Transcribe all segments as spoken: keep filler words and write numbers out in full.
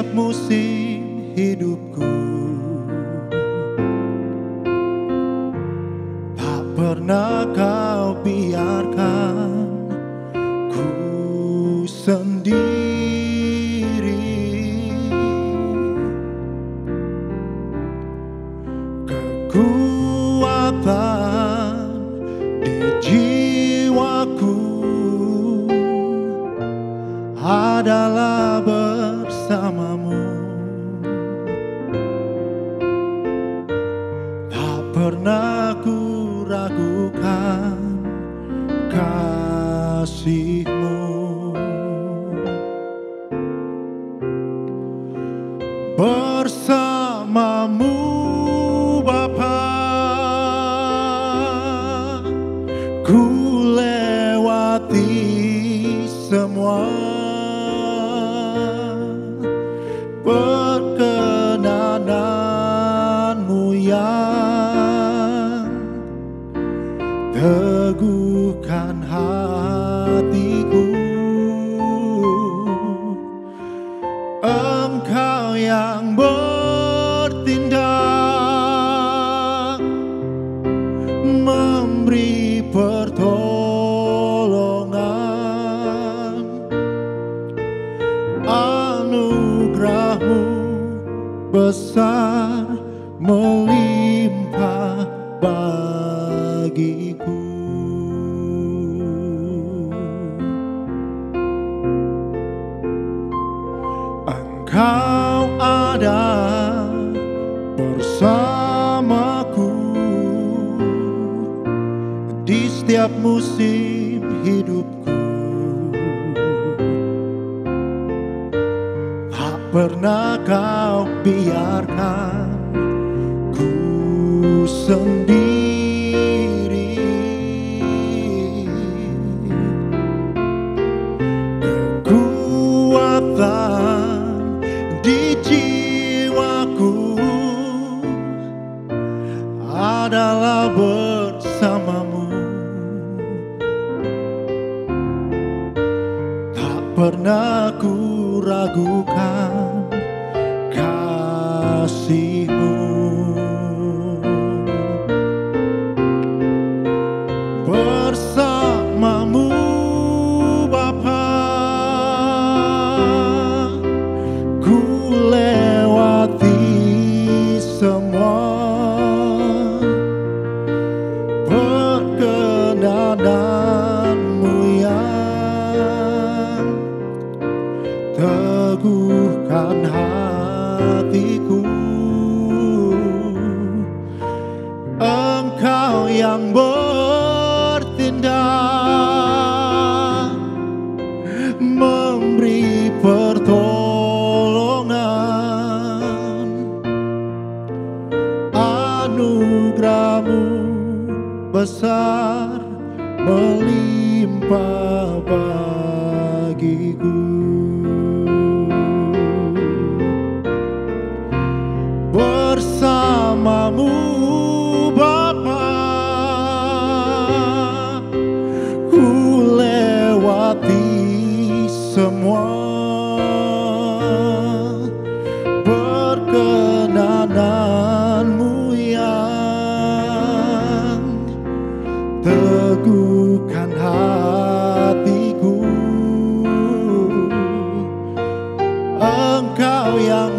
setiap musim hidupku. Tak pernah kau biarkan ku sendiri. Kekuatan di jiwaku adalah bersamamu. Tak pernah ku ragukan kasih-Mu. Bersamamu Bapa, ku lewati semua. Perkenanan-Mu yang teguhkan hatiku. Engkau yang bertindak, memberi pertolongan. Anugerah-Mu besar melimpah bagiku. Engkau ada bersamaku di setiap musim hidupku. Tak pernah kau biarkan ku sendiri. Kekuatan di jiwaku adalah bersamamu. Tak pernah ku ragukan kasih-Mu. Bersamamu Bapa, ku lewati semua. Perkenanan-Mu yang teguhkan hatiku. Engkau yang bertindak, memberi pertolongan. Anugerah-Mu besar melimpah bagiku. Bersamamu Bapa, ku lewati semua. Perkenanan-Mu yang teguhkan hatiku. Engkau yang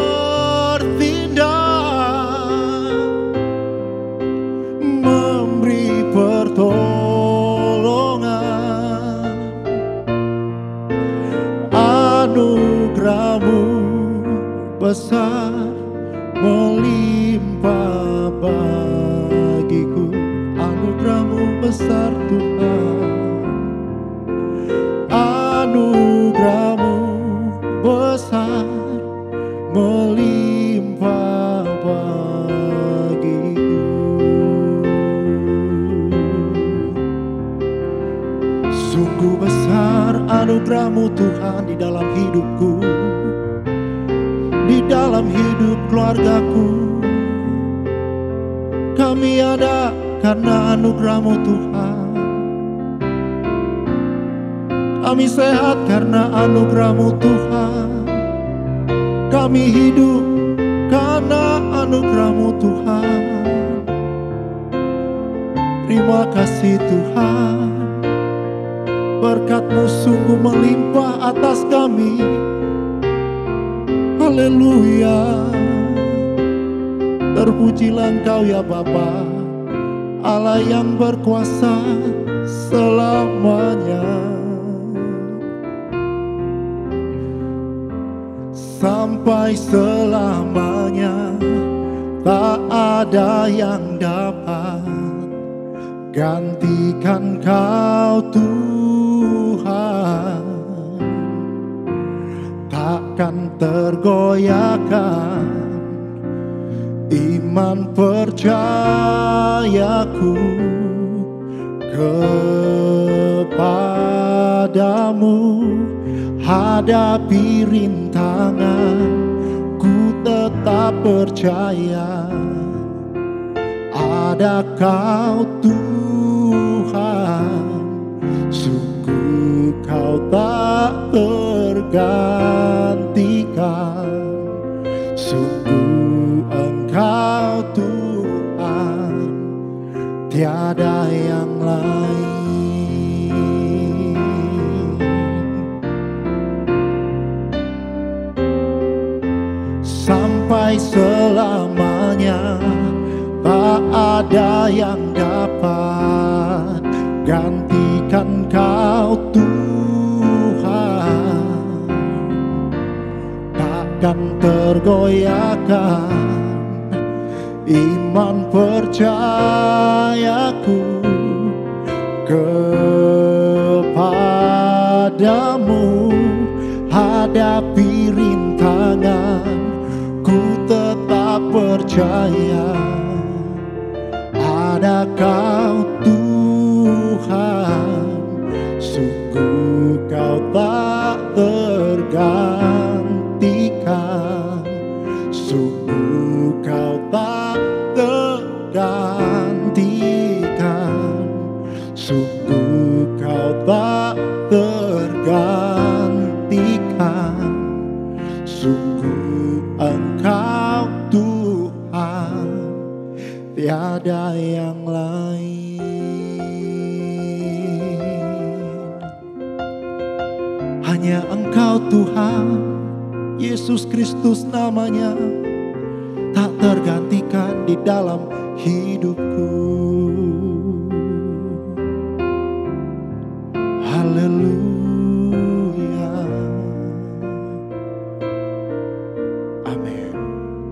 memberi pertolongan. Anugerah-Mu besar melimpah bagiku. Anugerah-Mu besar Tuhan. Anugerah-Mu besar melimpah bagiku. Sungguh besar anugerah-Mu Tuhan di dalam hidupku, di dalam hidup keluargaku. Kami ada karena anugerah-Mu Tuhan. Kami sehat karena anugerah-Mu Tuhan. Kami hidup karena anugerah-Mu Tuhan. Terima kasih Tuhan, berkat-Mu sungguh melimpah atas kami. Haleluya. Terpujilah Engkau ya Bapa, Allah yang berkuasa selamanya. Sampai selamanya tak ada yang dapat gantikan Kau Tuhan. Takkan tergoyahkan iman percayaku kepadamu. Hadapi rintangan, ku tetap percaya ada Kau Tuhan. Sungguh Kau tak tergantikan, sungguh Engkau Tuhan, tiada yang lain. Sampai selamanya tak ada yang dapat gantikan Kau Tuhan. Takkan tergoyahkan iman percayaku kepadamu. Hadapi rintangan, ku tetap percaya ada Kau Tuhan. Sungguh Kau tak tergantikan, sungguh Kau tak tergantikan, sungguh Kau tak tergantikan, sungguh Engkau Tuhan, tiada yang lain. Hanya Engkau Tuhan, Yesus Kristus namanya, tak tergantikan di dalam hidupku. Haleluya. Amin.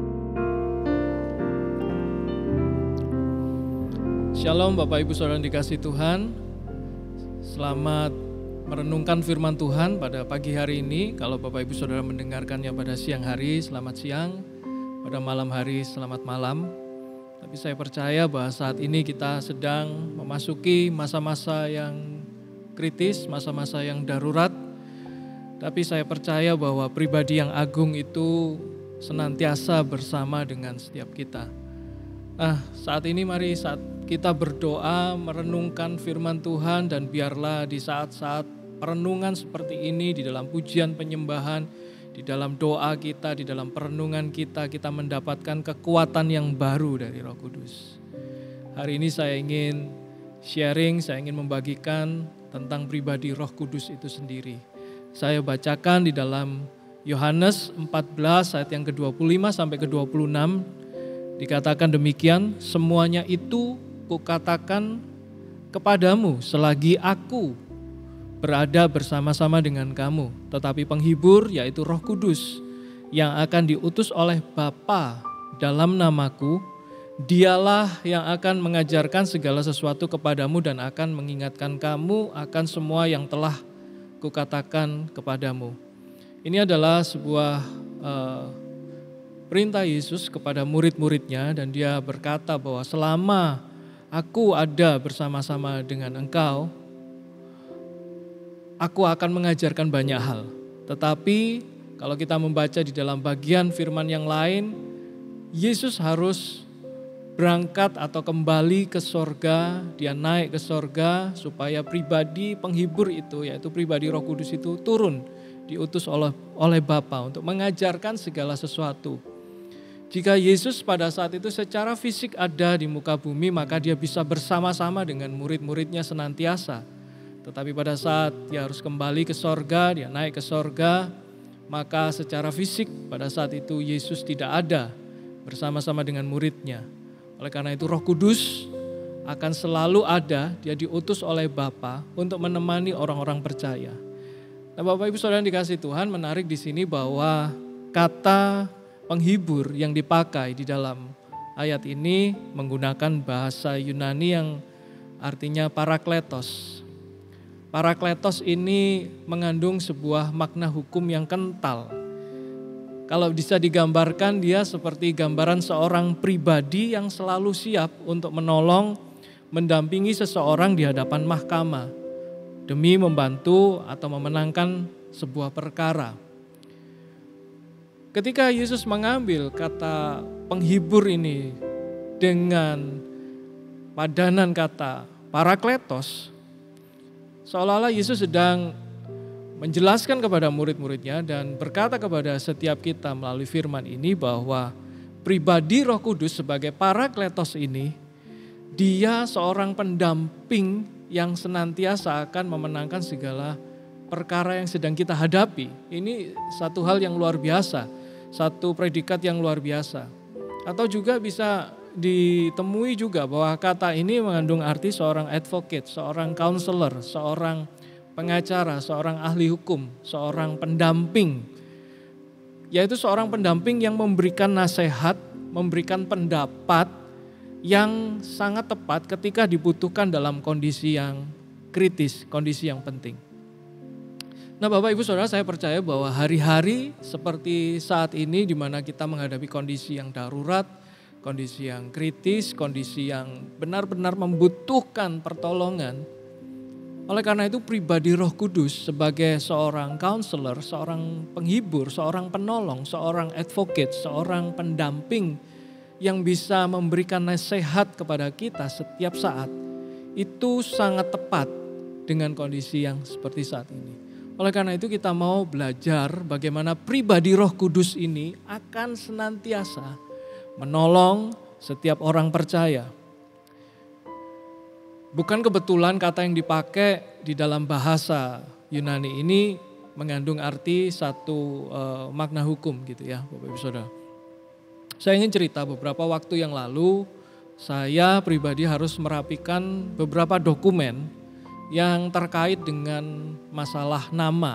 Shalom Bapak Ibu Saudara yang dikasihi Tuhan. Selamat merenungkan firman Tuhan pada pagi hari ini. Kalau Bapak Ibu Saudara mendengarkannya pada siang hari, selamat siang. Pada malam hari, selamat malam. Tapi saya percaya bahwa saat ini kita sedang memasuki masa-masa yang kritis, masa-masa yang darurat. Tapi saya percaya bahwa pribadi yang agung itu senantiasa bersama dengan setiap kita. Nah, saat ini mari saat kita berdoa, merenungkan firman Tuhan, dan biarlah di saat-saat perenungan seperti ini, di dalam pujian penyembahan, di dalam doa kita, di dalam perenungan kita, kita mendapatkan kekuatan yang baru dari Roh Kudus. Hari ini saya ingin sharing, saya ingin membagikan tentang pribadi Roh Kudus itu sendiri. Saya bacakan di dalam Yohanes empat belas ayat yang ke dua puluh lima sampai ke dua puluh enam. Dikatakan demikian, semuanya itu kukatakan kepadamu selagi aku berada bersama-sama dengan kamu. Tetapi penghibur, yaitu Roh Kudus, yang akan diutus oleh Bapa dalam namaku, dialah yang akan mengajarkan segala sesuatu kepadamu dan akan mengingatkan kamu akan semua yang telah kukatakan kepadamu. Ini adalah sebuah uh, perintah Yesus kepada murid-muridnya, dan dia berkata bahwa selama aku ada bersama-sama dengan engkau, aku akan mengajarkan banyak hal. Tetapi kalau kita membaca di dalam bagian firman yang lain, Yesus harus berangkat atau kembali ke sorga, dia naik ke sorga supaya pribadi penghibur itu, yaitu pribadi Roh Kudus itu turun diutus oleh oleh Bapa untuk mengajarkan segala sesuatu. Jika Yesus pada saat itu secara fisik ada di muka bumi, maka dia bisa bersama-sama dengan murid-muridnya senantiasa. Tetapi pada saat dia harus kembali ke sorga, dia naik ke sorga, maka secara fisik pada saat itu Yesus tidak ada bersama-sama dengan muridnya. Oleh karena itu Roh Kudus akan selalu ada, dia diutus oleh Bapa untuk menemani orang-orang percaya. Nah, Bapak Ibu Saudara yang dikasihi Tuhan, menarik di sini bahwa kata penghibur yang dipakai di dalam ayat ini menggunakan bahasa Yunani yang artinya parakletos. Parakletos ini mengandung sebuah makna hukum yang kental. Kalau bisa digambarkan, dia seperti gambaran seorang pribadi yang selalu siap untuk menolong, mendampingi seseorang di hadapan mahkamah demi membantu atau memenangkan sebuah perkara. Ketika Yesus mengambil kata penghibur ini dengan padanan kata parakletos, seolah-olah Yesus sedang menjelaskan kepada murid-muridnya dan berkata kepada setiap kita melalui firman ini bahwa pribadi Roh Kudus sebagai parakletos ini, dia seorang pendamping yang senantiasa akan memenangkan segala perkara yang sedang kita hadapi. Ini satu hal yang luar biasa. Satu predikat yang luar biasa. Atau juga bisa ditemui juga bahwa kata ini mengandung arti seorang advocate, seorang counselor, seorang pengacara, seorang ahli hukum, seorang pendamping. Yaitu seorang pendamping yang memberikan nasihat, memberikan pendapat yang sangat tepat ketika dibutuhkan dalam kondisi yang kritis, kondisi yang penting. Nah, Bapak Ibu Saudara, saya percaya bahwa hari-hari seperti saat ini di mana kita menghadapi kondisi yang darurat, kondisi yang kritis, kondisi yang benar-benar membutuhkan pertolongan. Oleh karena itu pribadi Roh Kudus sebagai seorang counselor, seorang penghibur, seorang penolong, seorang advocate, seorang pendamping yang bisa memberikan nasihat kepada kita setiap saat, itu sangat tepat dengan kondisi yang seperti saat ini. Oleh karena itu kita mau belajar bagaimana pribadi Roh Kudus ini akan senantiasa menolong setiap orang percaya. Bukan kebetulan kata yang dipakai di dalam bahasa Yunani ini mengandung arti satu uh, makna hukum gitu ya Bapak Ibu Saudara. Saya ingin cerita beberapa waktu yang lalu saya pribadi harus merapikan beberapa dokumen yang terkait dengan masalah nama.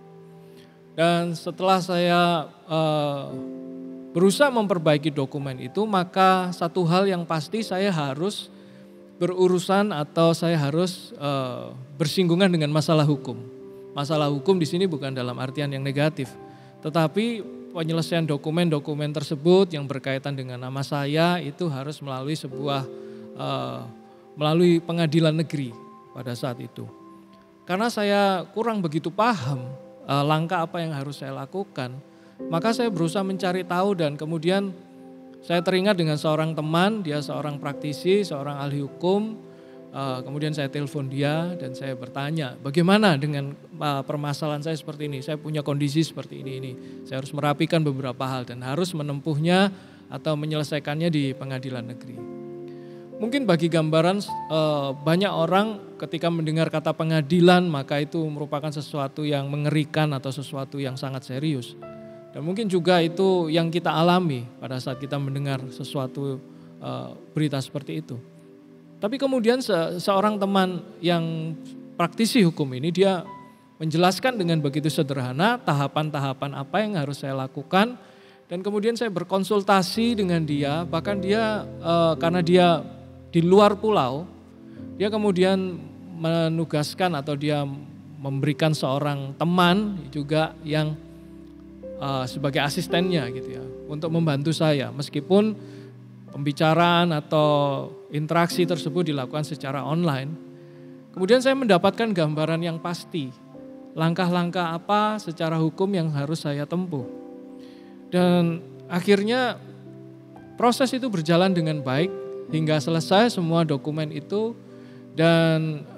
Dan setelah saya uh, berusaha memperbaiki dokumen itu, maka satu hal yang pasti saya harus berurusan atau saya harus uh, bersinggungan dengan masalah hukum. Masalah hukum di sini bukan dalam artian yang negatif, tetapi penyelesaian dokumen-dokumen tersebut yang berkaitan dengan nama saya itu harus melalui sebuah uh, melalui pengadilan negeri. Pada saat itu, karena saya kurang begitu paham uh, langkah apa yang harus saya lakukan, maka saya berusaha mencari tahu dan kemudian saya teringat dengan seorang teman, dia seorang praktisi, seorang ahli hukum. Uh, kemudian saya telepon dia dan saya bertanya, bagaimana dengan uh, permasalahan saya seperti ini? Saya punya kondisi seperti ini ini. Saya harus merapikan beberapa hal dan harus menempuhnya atau menyelesaikannya di pengadilan negeri. Mungkin bagi gambaran banyak orang ketika mendengar kata pengadilan maka itu merupakan sesuatu yang mengerikan atau sesuatu yang sangat serius. Dan mungkin juga itu yang kita alami pada saat kita mendengar sesuatu berita seperti itu. Tapi kemudian seorang teman yang praktisi hukum ini dia menjelaskan dengan begitu sederhana tahapan-tahapan apa yang harus saya lakukan. Dan kemudian saya berkonsultasi dengan dia, bahkan dia karena dia di luar pulau, dia kemudian menugaskan atau dia memberikan seorang teman juga yang uh, sebagai asistennya gitu ya, untuk membantu saya. Meskipun pembicaraan atau interaksi tersebut dilakukan secara online, kemudian saya mendapatkan gambaran yang pasti, langkah-langkah apa secara hukum yang harus saya tempuh. Dan akhirnya proses itu berjalan dengan baik, hingga selesai semua dokumen itu dan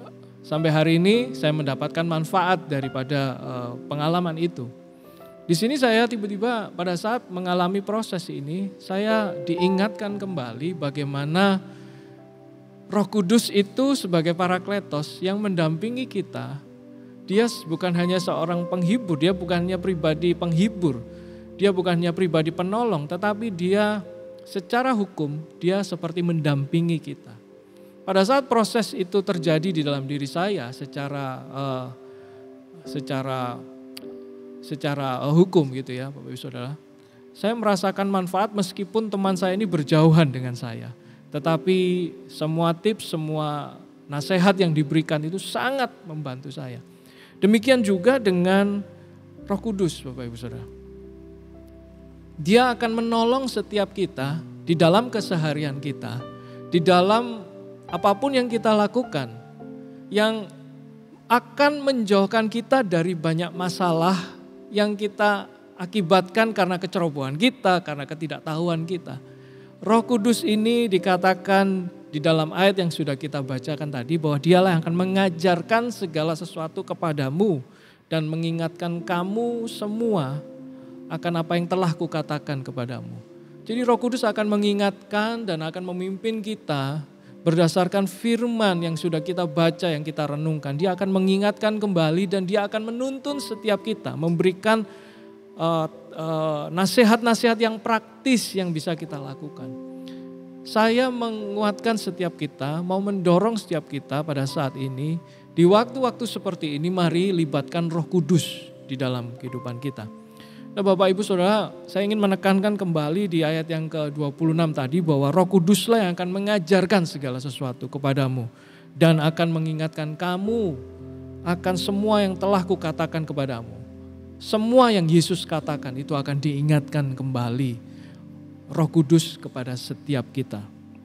sampai hari ini saya mendapatkan manfaat daripada uh, pengalaman itu. Di sini saya tiba-tiba pada saat mengalami proses ini, saya diingatkan kembali bagaimana Roh Kudus itu sebagai Parakletos yang mendampingi kita. Dia bukan hanya seorang penghibur, dia bukan hanya pribadi penghibur, dia bukan hanya pribadi penolong, tetapi dia secara hukum, dia seperti mendampingi kita. Pada saat proses itu terjadi di dalam diri saya secara uh, secara secara uh, hukum gitu ya Bapak Ibu Saudara, saya merasakan manfaat meskipun teman saya ini berjauhan dengan saya. Tetapi semua tips, semua nasihat yang diberikan itu sangat membantu saya. Demikian juga dengan Roh Kudus Bapak Ibu Saudara. Dia akan menolong setiap kita di dalam keseharian kita, di dalam apapun yang kita lakukan, yang akan menjauhkan kita dari banyak masalah yang kita akibatkan karena kecerobohan kita, karena ketidaktahuan kita. Roh Kudus ini dikatakan di dalam ayat yang sudah kita bacakan tadi bahwa dialah yang akan mengajarkan segala sesuatu kepadamu dan mengingatkan kamu semua akan apa yang telah kukatakan kepadamu. Jadi Roh Kudus akan mengingatkan dan akan memimpin kita berdasarkan firman yang sudah kita baca, yang kita renungkan. Dia akan mengingatkan kembali dan dia akan menuntun setiap kita, memberikan Uh, uh, nasihat-nasihat yang praktis yang bisa kita lakukan. Saya menguatkan setiap kita, mau mendorong setiap kita pada saat ini, di waktu-waktu seperti ini mari libatkan Roh Kudus di dalam kehidupan kita. Nah Bapak Ibu Saudara, saya ingin menekankan kembali di ayat yang ke dua puluh enam tadi bahwa Roh Kuduslah yang akan mengajarkan segala sesuatu kepadamu dan akan mengingatkan kamu akan semua yang telah kukatakan kepadamu. Semua yang Yesus katakan itu akan diingatkan kembali Roh Kudus kepada setiap kita.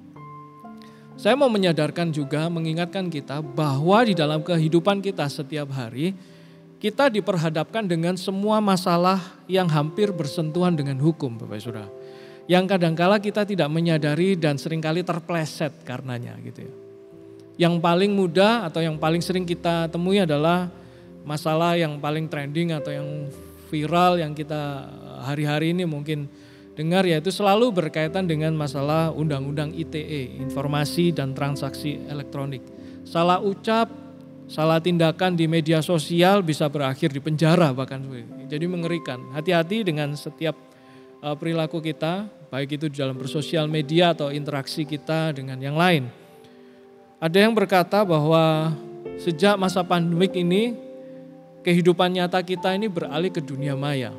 Saya mau menyadarkan juga, mengingatkan kita bahwa di dalam kehidupan kita setiap hari, kita diperhadapkan dengan semua masalah yang hampir bersentuhan dengan hukum, Bapak Saudara. Yang kadangkala kita tidak menyadari dan seringkali terpleset karenanya gitu ya. Yang paling mudah atau yang paling sering kita temui adalah masalah yang paling trending atau yang viral yang kita hari-hari ini mungkin dengar, yaitu selalu berkaitan dengan masalah undang-undang I T E, informasi dan transaksi elektronik. Salah ucap, salah tindakan di media sosial bisa berakhir di penjara bahkan. Jadi mengerikan. Hati-hati dengan setiap perilaku kita, baik itu di dalam bersosial media atau interaksi kita dengan yang lain. Ada yang berkata bahwa sejak masa pandemik ini, kehidupan nyata kita ini beralih ke dunia maya.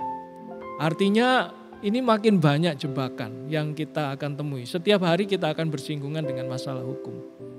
Artinya ini makin banyak jebakan yang kita akan temui. Setiap hari kita akan bersinggungan dengan masalah hukum.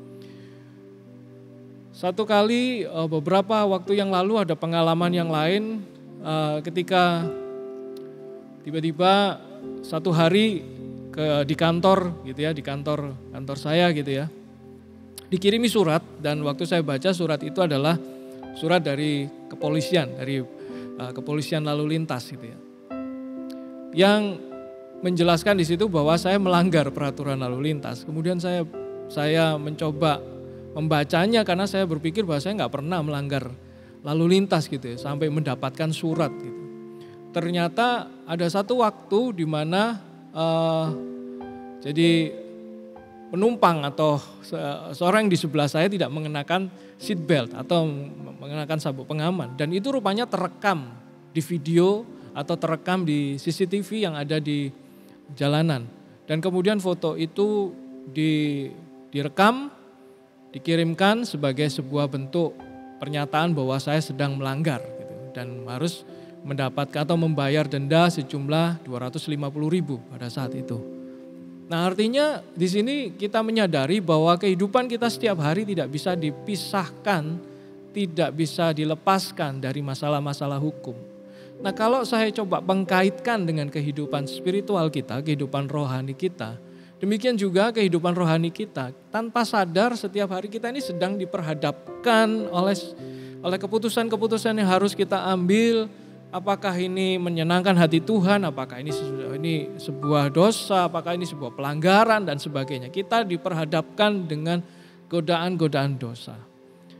Satu kali beberapa waktu yang lalu ada pengalaman yang lain ketika tiba-tiba satu hari ke di kantor gitu ya, di kantor kantor saya gitu ya. Dikirimi surat dan waktu saya baca surat itu adalah surat dari kepolisian, dari uh, kepolisian lalu lintas gitu ya. Yang menjelaskan di situ bahwa saya melanggar peraturan lalu lintas. Kemudian saya saya mencoba membacanya karena saya berpikir bahwa saya nggak pernah melanggar lalu lintas gitu ya, sampai mendapatkan surat gitu. Ternyata ada satu waktu di mana uh, jadi penumpang atau seorang di sebelah saya tidak mengenakan seat belt atau mengenakan sabuk pengaman. Dan itu rupanya terekam di video atau terekam di C C T V yang ada di jalanan. Dan kemudian foto itu di, direkam, dikirimkan sebagai sebuah bentuk pernyataan bahwa saya sedang melanggar gitu, dan harus mendapatkan atau membayar denda sejumlah dua ratus lima puluh ribu pada saat itu. Nah artinya di sini kita menyadari bahwa kehidupan kita setiap hari tidak bisa dipisahkan, tidak bisa dilepaskan dari masalah-masalah hukum. Nah kalau saya coba mengkaitkan dengan kehidupan spiritual kita, kehidupan rohani kita, demikian juga kehidupan rohani kita. Tanpa sadar setiap hari kita ini sedang diperhadapkan oleh oleh keputusan-keputusan yang harus kita ambil. Apakah ini menyenangkan hati Tuhan, apakah ini ini sebuah dosa, apakah ini sebuah pelanggaran dan sebagainya. Kita diperhadapkan dengan godaan-godaan dosa.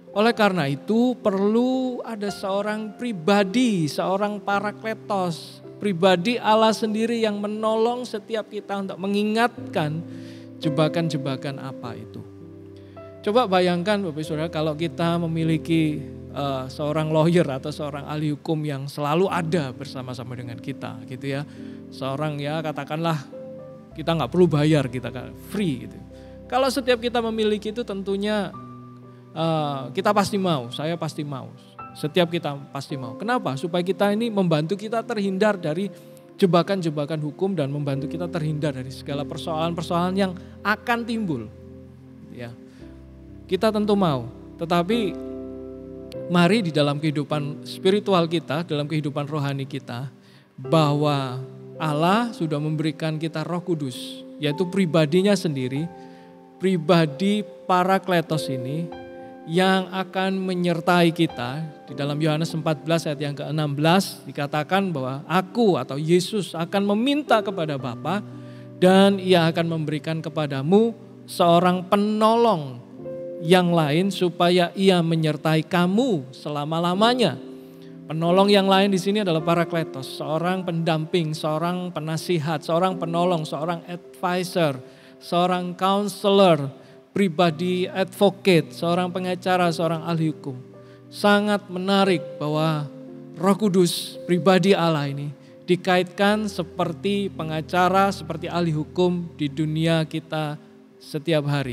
Oleh karena itu perlu ada seorang pribadi, seorang parakletos, pribadi Allah sendiri yang menolong setiap kita untuk mengingatkan jebakan-jebakan apa itu. Coba bayangkan Bapak Saudara kalau kita memiliki uh, seorang lawyer atau seorang ahli hukum yang selalu ada bersama-sama dengan kita gitu ya. Seorang ya katakanlah kita nggak perlu bayar, kita kan free gitu. Kalau setiap kita memiliki itu tentunya uh, kita pasti mau, saya pasti mau. Setiap kita pasti mau. Kenapa? Supaya kita ini membantu kita terhindar dari jebakan-jebakan hukum dan membantu kita terhindar dari segala persoalan-persoalan yang akan timbul. Ya, kita tentu mau. Tetapi mari di dalam kehidupan spiritual kita, dalam kehidupan rohani kita, bahwa Allah sudah memberikan kita Roh Kudus, yaitu pribadinya sendiri, pribadi Parakletos ini yang akan menyertai kita. Di dalam Yohanes empat belas ayat yang ke enam belas dikatakan bahwa aku atau Yesus akan meminta kepada Bapa dan ia akan memberikan kepadamu seorang penolong yang lain supaya ia menyertai kamu selama-lamanya. Penolong yang lain di sini adalah Parakletos, seorang pendamping, seorang penasihat, seorang penolong, seorang advisor, seorang counselor, pribadi advocate, seorang pengacara, seorang ahli hukum. Sangat menarik bahwa Roh Kudus, pribadi Allah ini dikaitkan seperti pengacara, seperti ahli hukum di dunia kita setiap hari.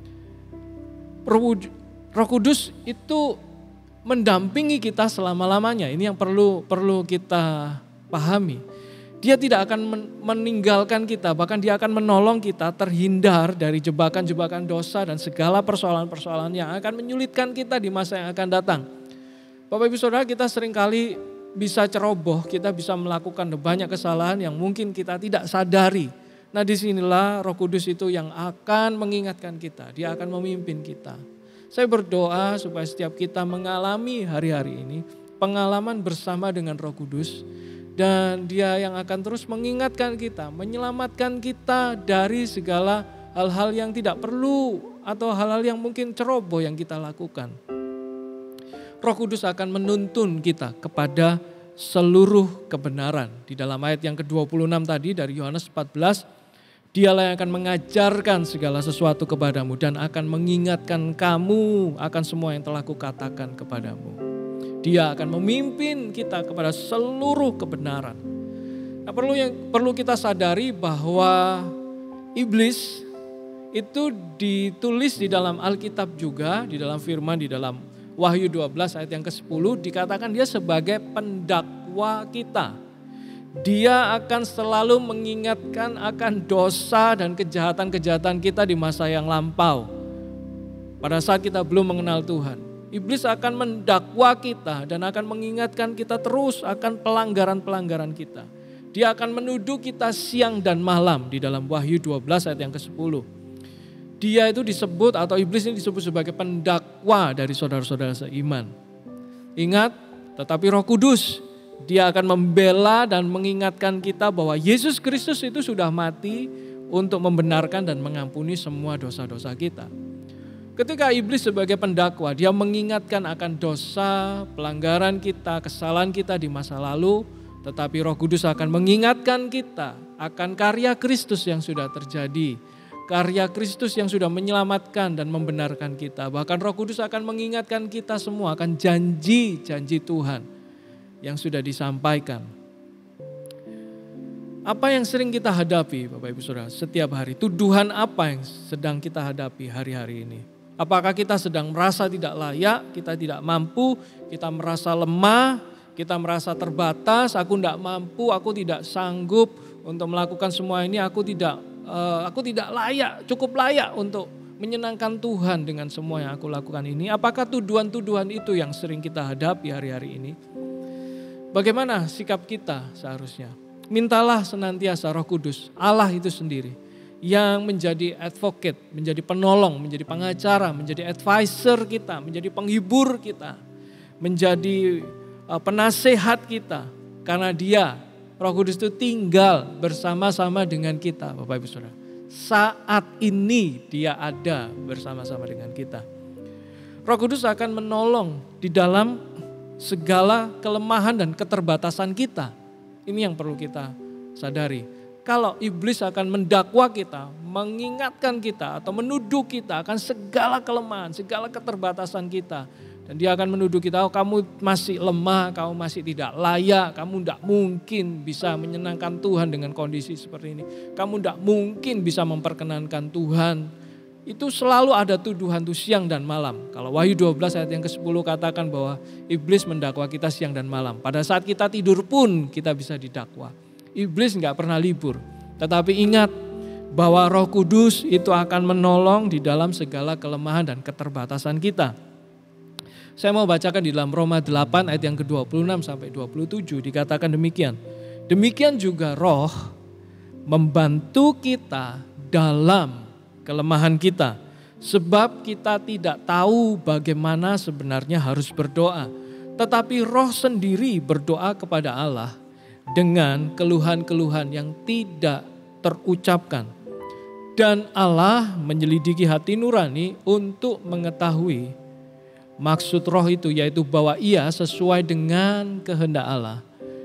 Roh Kudus itu mendampingi kita selama-lamanya. Ini yang perlu perlu kita pahami. Dia tidak akan meninggalkan kita, bahkan dia akan menolong kita terhindar dari jebakan-jebakan dosa dan segala persoalan-persoalan yang akan menyulitkan kita di masa yang akan datang. Bapak Ibu Saudara, kita seringkali bisa ceroboh, kita bisa melakukan banyak kesalahan yang mungkin kita tidak sadari. Nah, disinilah Roh Kudus itu yang akan mengingatkan kita, dia akan memimpin kita. Saya berdoa supaya setiap kita mengalami hari-hari ini pengalaman bersama dengan Roh Kudus dan dia yang akan terus mengingatkan kita, menyelamatkan kita dari segala hal-hal yang tidak perlu atau hal-hal yang mungkin ceroboh yang kita lakukan. Roh Kudus akan menuntun kita kepada seluruh kebenaran. Di dalam ayat yang ke dua puluh enam tadi dari Yohanes empat belas, dialah yang akan mengajarkan segala sesuatu kepadamu dan akan mengingatkan kamu akan semua yang telah kukatakan kepadamu. Dia akan memimpin kita kepada seluruh kebenaran. Nah, perlu yang perlu kita sadari bahwa iblis itu ditulis di dalam Alkitab juga, di dalam firman di dalam Wahyu dua belas ayat yang ke sepuluh dikatakan dia sebagai pendakwa kita. Dia akan selalu mengingatkan akan dosa dan kejahatan-kejahatan kita di masa yang lampau. Pada saat kita belum mengenal Tuhan, iblis akan mendakwa kita dan akan mengingatkan kita terus akan pelanggaran-pelanggaran kita. Dia akan menuduh kita siang dan malam di dalam Wahyu dua belas ayat yang ke sepuluh. Dia itu disebut atau iblis ini disebut sebagai pendakwa dari saudara-saudara seiman. Ingat, tetapi Roh Kudus, dia akan membela dan mengingatkan kita bahwa Yesus Kristus itu sudah mati untuk membenarkan dan mengampuni semua dosa-dosa kita. Ketika iblis sebagai pendakwa, dia mengingatkan akan dosa, pelanggaran kita, kesalahan kita di masa lalu. Tetapi Roh Kudus akan mengingatkan kita akan karya Kristus yang sudah terjadi. Karya Kristus yang sudah menyelamatkan dan membenarkan kita. Bahkan Roh Kudus akan mengingatkan kita semua akan janji-janji Tuhan yang sudah disampaikan. Apa yang sering kita hadapi Bapak Ibu Saudara setiap hari? Tuduhan apa yang sedang kita hadapi hari-hari ini? Apakah kita sedang merasa tidak layak, kita tidak mampu, kita merasa lemah, kita merasa terbatas, aku tidak mampu, aku tidak sanggup untuk melakukan semua ini, aku tidak uh, aku tidak layak, cukup layak untuk menyenangkan Tuhan dengan semua yang aku lakukan ini. Apakah tuduhan-tuduhan itu yang sering kita hadapi hari-hari ini? Bagaimana sikap kita seharusnya? Mintalah senantiasa Roh Kudus, Allah itu sendiri, yang menjadi advocate, menjadi penolong, menjadi pengacara, menjadi advisor kita, menjadi penghibur kita, menjadi uh, penasehat kita. Karena dia, Roh Kudus itu tinggal bersama-sama dengan kita, Bapak Ibu Saudara. Saat ini dia ada bersama-sama dengan kita. Roh Kudus akan menolong di dalam segala kelemahan dan keterbatasan kita. Ini yang perlu kita sadari. Kalau iblis akan mendakwa kita, mengingatkan kita atau menuduh kita akan segala kelemahan, segala keterbatasan kita. Dan dia akan menuduh kita, oh kamu masih lemah, kamu masih tidak layak, kamu tidak mungkin bisa menyenangkan Tuhan dengan kondisi seperti ini. Kamu tidak mungkin bisa memperkenankan Tuhan. Itu selalu ada tuduhan tuh siang dan malam. Kalau Wahyu dua belas ayat yang kesepuluh katakan bahwa iblis mendakwa kita siang dan malam. Pada saat kita tidur pun kita bisa didakwa. Iblis nggak pernah libur. Tetapi ingat bahwa Roh Kudus itu akan menolong di dalam segala kelemahan dan keterbatasan kita. Saya mau bacakan di dalam Roma delapan ayat yang ke dua puluh enam sampai dua puluh tujuh dikatakan demikian. Demikian juga Roh membantu kita dalam kelemahan kita. Sebab kita tidak tahu bagaimana sebenarnya harus berdoa. Tetapi Roh sendiri berdoa kepada Allah dengan keluhan-keluhan yang tidak terucapkan. Dan Allah menyelidiki hati nurani untuk mengetahui maksud Roh itu, yaitu bahwa ia sesuai dengan kehendak Allah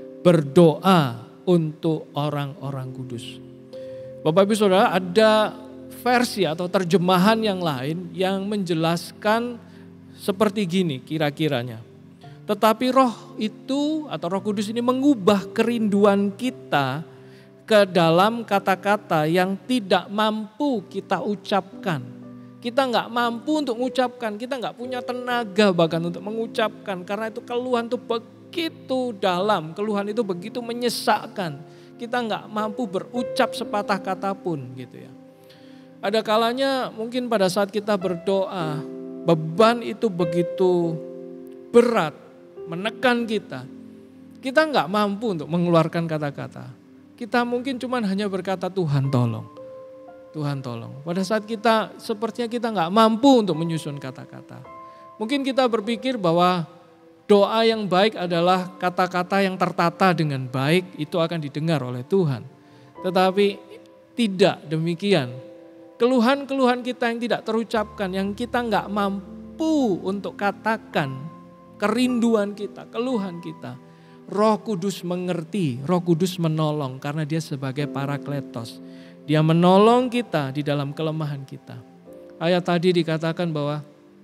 berdoa untuk orang-orang kudus. Bapak Ibu Saudara, ada versi atau terjemahan yang lain yang menjelaskan seperti gini kira-kiranya. Tetapi Roh itu atau Roh Kudus ini mengubah kerinduan kita ke dalam kata-kata yang tidak mampu kita ucapkan. Kita nggak mampu untuk mengucapkan, kita nggak punya tenaga bahkan untuk mengucapkan. Karena itu keluhan itu begitu dalam, keluhan itu begitu menyesakkan. Kita nggak mampu berucap sepatah kata pun gitu ya. Ada kalanya mungkin pada saat kita berdoa, beban itu begitu berat, menekan kita. Kita nggak mampu untuk mengeluarkan kata-kata. Kita mungkin cuma hanya berkata Tuhan tolong. Tuhan tolong. Pada saat kita sepertinya kita nggak mampu untuk menyusun kata-kata. Mungkin kita berpikir bahwa doa yang baik adalah kata-kata yang tertata dengan baik, itu akan didengar oleh Tuhan. Tetapi tidak demikian. Keluhan-keluhan kita yang tidak terucapkan, yang kita nggak mampu untuk katakan, kerinduan kita, keluhan kita. Roh Kudus mengerti, Roh Kudus menolong karena dia sebagai Parakletos. Dia menolong kita di dalam kelemahan kita. Ayat tadi dikatakan bahwa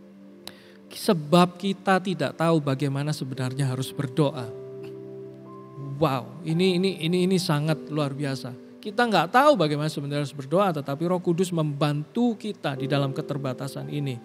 sebab kita tidak tahu bagaimana sebenarnya harus berdoa. Wow, ini ini ini ini sangat luar biasa. Kita nggak tahu bagaimana sebenarnya harus berdoa, tetapi Roh Kudus membantu kita di dalam keterbatasan ini.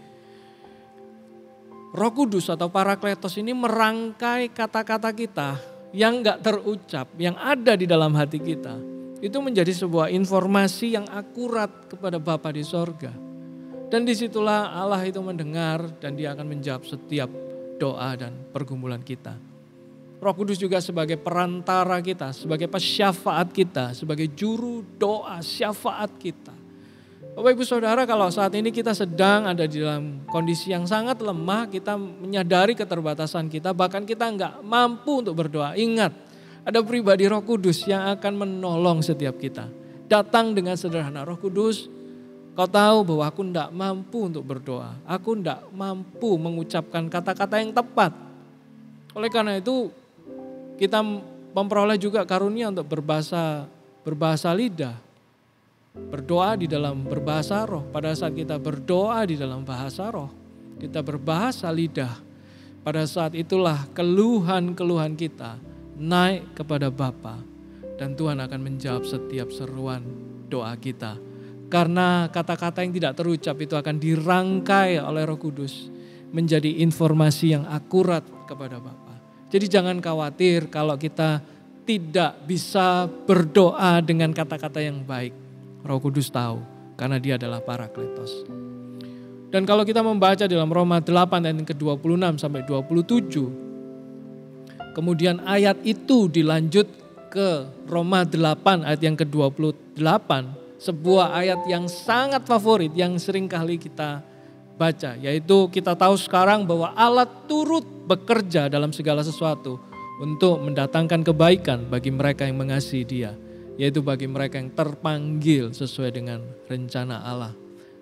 Roh Kudus atau Parakletos ini merangkai kata-kata kita yang nggak terucap, yang ada di dalam hati kita. Itu menjadi sebuah informasi yang akurat kepada Bapa di sorga. Dan disitulah Allah itu mendengar dan dia akan menjawab setiap doa dan pergumulan kita. Roh Kudus juga sebagai perantara kita, sebagai pesyafaat kita, sebagai juru doa syafaat kita. Bapak Ibu Saudara, kalau saat ini kita sedang ada di dalam kondisi yang sangat lemah, kita menyadari keterbatasan kita, bahkan kita nggak mampu untuk berdoa. Ingat, ada pribadi Roh Kudus yang akan menolong setiap kita. Datang dengan sederhana, Roh Kudus, kau tahu bahwa aku tidak mampu untuk berdoa. Aku tidak mampu mengucapkan kata-kata yang tepat. Oleh karena itu kita memperoleh juga karunia untuk berbahasa berbahasa lidah. Berdoa di dalam berbahasa roh. Pada saat kita berdoa di dalam bahasa roh, kita berbahasa lidah. Pada saat itulah keluhan-keluhan kita naik kepada Bapa dan Tuhan akan menjawab setiap seruan doa kita. Karena kata-kata yang tidak terucap itu akan dirangkai oleh Roh Kudus menjadi informasi yang akurat kepada Bapa. Jadi jangan khawatir kalau kita tidak bisa berdoa dengan kata-kata yang baik. Roh Kudus tahu karena dia adalah Parakletos. Dan kalau kita membaca dalam Roma delapan ayat ke dua puluh enam sampai dua puluh tujuh, kemudian ayat itu dilanjut ke Roma delapan ayat yang ke dua puluh delapan. Sebuah ayat yang sangat favorit yang sering kali kita baca. Yaitu kita tahu sekarang bahwa Allah turut bekerja dalam segala sesuatu untuk mendatangkan kebaikan bagi mereka yang mengasihi Dia. Yaitu bagi mereka yang terpanggil sesuai dengan rencana Allah.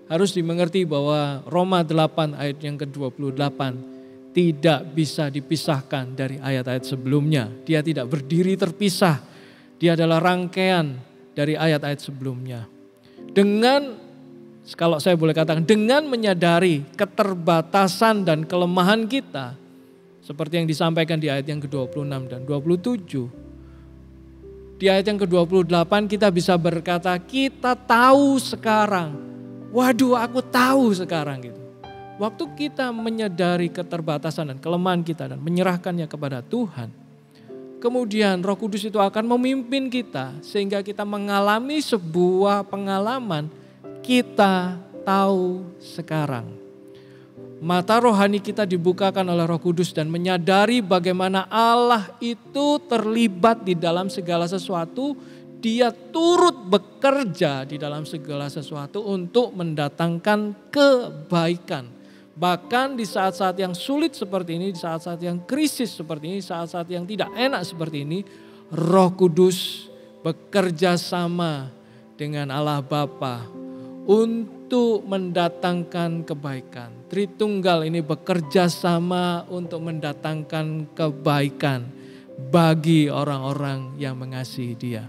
harus dimengerti bahwa Roma delapan ayat yang ke dua puluh delapan tidak bisa dipisahkan dari ayat-ayat sebelumnya. Dia tidak berdiri terpisah. Dia adalah rangkaian dari ayat-ayat sebelumnya. Dengan, kalau saya boleh katakan, dengan menyadari keterbatasan dan kelemahan kita, seperti yang disampaikan di ayat yang ke dua puluh enam dan dua puluh tujuh. Di ayat yang ke dua puluh delapan kita bisa berkata, kita tahu sekarang. Waduh, aku tahu sekarang gitu. Waktu kita menyadari keterbatasan dan kelemahan kita dan menyerahkannya kepada Tuhan, kemudian Roh Kudus itu akan memimpin kita sehingga kita mengalami sebuah pengalaman kita tahu sekarang. Mata rohani kita dibukakan oleh Roh Kudus dan menyadari bagaimana Allah itu terlibat di dalam segala sesuatu. Dia turut bekerja di dalam segala sesuatu untuk mendatangkan kebaikan. Bahkan di saat-saat yang sulit seperti ini, di saat-saat yang krisis seperti ini, saat-saat yang tidak enak seperti ini, Roh Kudus bekerja sama dengan Allah Bapa untuk mendatangkan kebaikan. Tritunggal ini bekerja sama untuk mendatangkan kebaikan bagi orang-orang yang mengasihi Dia.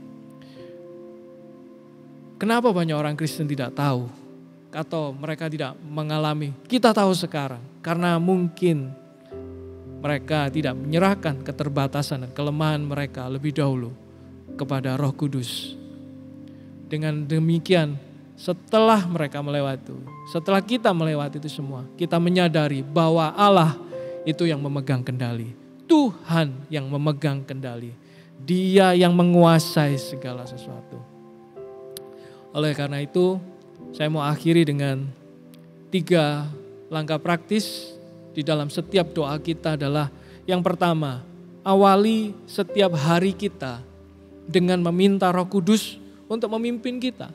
Kenapa banyak orang Kristen tidak tahu atau mereka tidak mengalami? Kita tahu sekarang karena mungkin mereka tidak menyerahkan keterbatasan dan kelemahan mereka lebih dahulu kepada Roh Kudus. Dengan demikian, setelah mereka melewati itu, setelah kita melewati itu semua, kita menyadari bahwa Allah itu yang memegang kendali. Tuhan yang memegang kendali. Dia yang menguasai segala sesuatu. Oleh karena itu, saya mau akhiri dengan tiga langkah praktis di dalam setiap doa kita adalah yang pertama, awali setiap hari kita dengan meminta Roh Kudus untuk memimpin kita.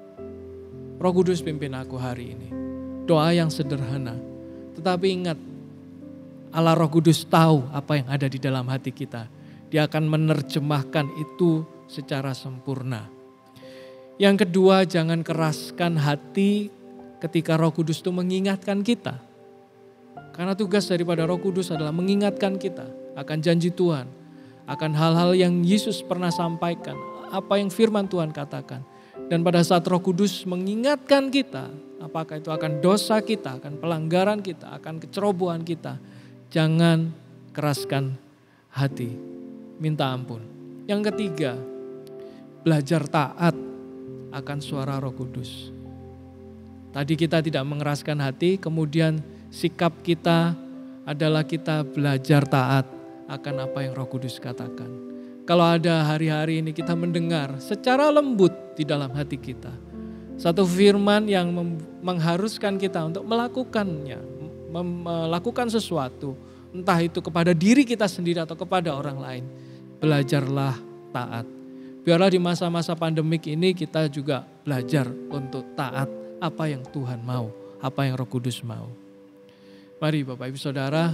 Roh Kudus pimpin aku hari ini. Doa yang sederhana. Tetapi ingat, Allah Roh Kudus tahu apa yang ada di dalam hati kita. Dia akan menerjemahkan itu secara sempurna. Yang kedua, jangan keraskan hati ketika Roh Kudus itu mengingatkan kita. Karena tugas daripada Roh Kudus adalah mengingatkan kita akan janji Tuhan. Akan hal-hal yang Yesus pernah sampaikan. Apa yang firman Tuhan katakan. Dan pada saat Roh Kudus mengingatkan kita, apakah itu akan dosa kita, akan pelanggaran kita, akan kecerobohan kita. Jangan keraskan hati, minta ampun. Yang ketiga, belajar taat akan suara Roh Kudus. Tadi kita tidak mengeraskan hati, kemudian sikap kita adalah kita belajar taat akan apa yang Roh Kudus katakan. Kalau ada hari-hari ini kita mendengar secara lembut di dalam hati kita, satu firman yang mengharuskan kita untuk melakukannya, melakukan sesuatu, entah itu kepada diri kita sendiri atau kepada orang lain, belajarlah taat. Biarlah di masa-masa pandemik ini kita juga belajar untuk taat apa yang Tuhan mau, apa yang Roh Kudus mau. Mari Bapak Ibu Saudara,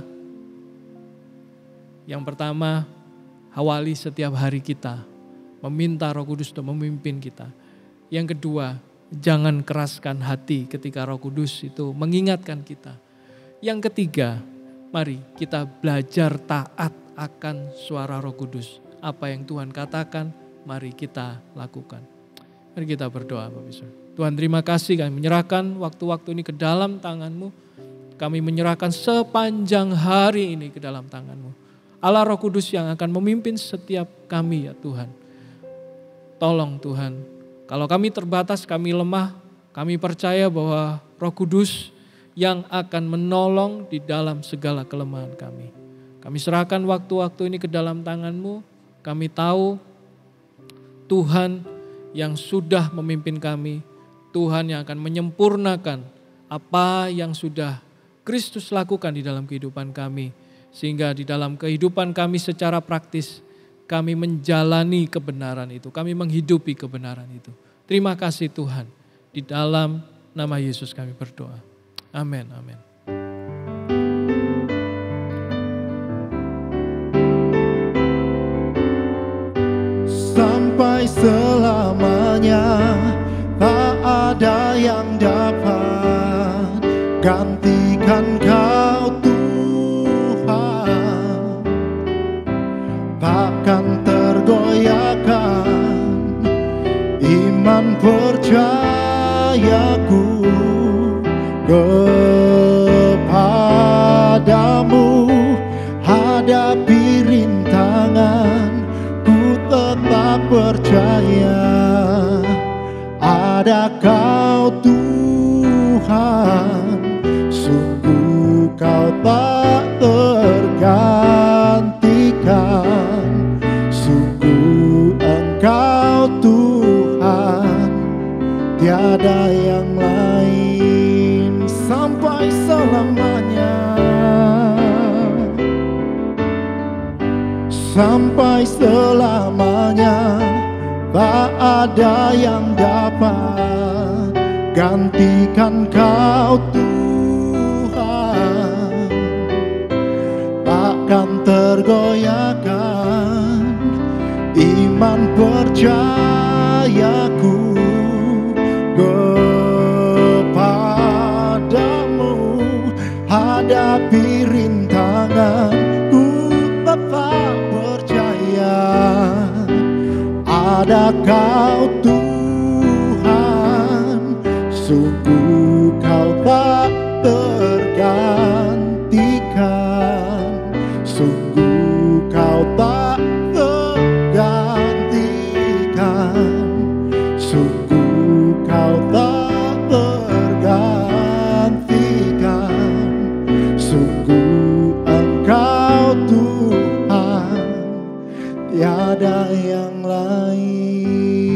yang pertama, awali setiap hari kita meminta Roh Kudus untuk memimpin kita. Yang kedua, jangan keraskan hati ketika Roh Kudus itu mengingatkan kita. Yang ketiga, mari kita belajar taat akan suara Roh Kudus. Apa yang Tuhan katakan, mari kita lakukan. Mari kita berdoa Bapak Ibu. Tuhan, terima kasih kami menyerahkan waktu-waktu ini ke dalam tangan-Mu. Kami menyerahkan sepanjang hari ini ke dalam tangan-Mu. Allah Roh Kudus yang akan memimpin setiap kami ya Tuhan. Tolong Tuhan, kalau kami terbatas, kami lemah, kami percaya bahwa Roh Kudus yang akan menolong di dalam segala kelemahan kami. Kami serahkan waktu-waktu ini ke dalam tangan-Mu. Kami tahu Tuhan yang sudah memimpin kami, Tuhan yang akan menyempurnakan apa yang sudah Kristus lakukan di dalam kehidupan kami. Sehingga di dalam kehidupan kami secara praktis, kami menjalani kebenaran itu, kami menghidupi kebenaran itu. Terima kasih Tuhan, di dalam nama Yesus kami berdoa. Amin, amin. Sampai selamanya tak ada yang dapat gantikan Kau Tuhan, takkan tergoyahkan iman percayaku kepadamu. Hadapi rintangan, ku tetap percaya ada Kau Tuhan. Sungguh Kau tak tergantikan, sungguh Engkau Tuhan, tiada yang lain sampai selamanya. Sampai selamanya tak ada yang dapat gantikan Kau Tuhan. Takkan tergoyahkan iman percayaku kepadamu. Hadapi rintangan, ku tetap percaya ada Kau Tuhan. Sungguh Kau tak tergantikan, sungguh Kau tak tergantikan, sungguh Kau tak tergantikan, sungguh Engkau Tuhan, tiada yang lain.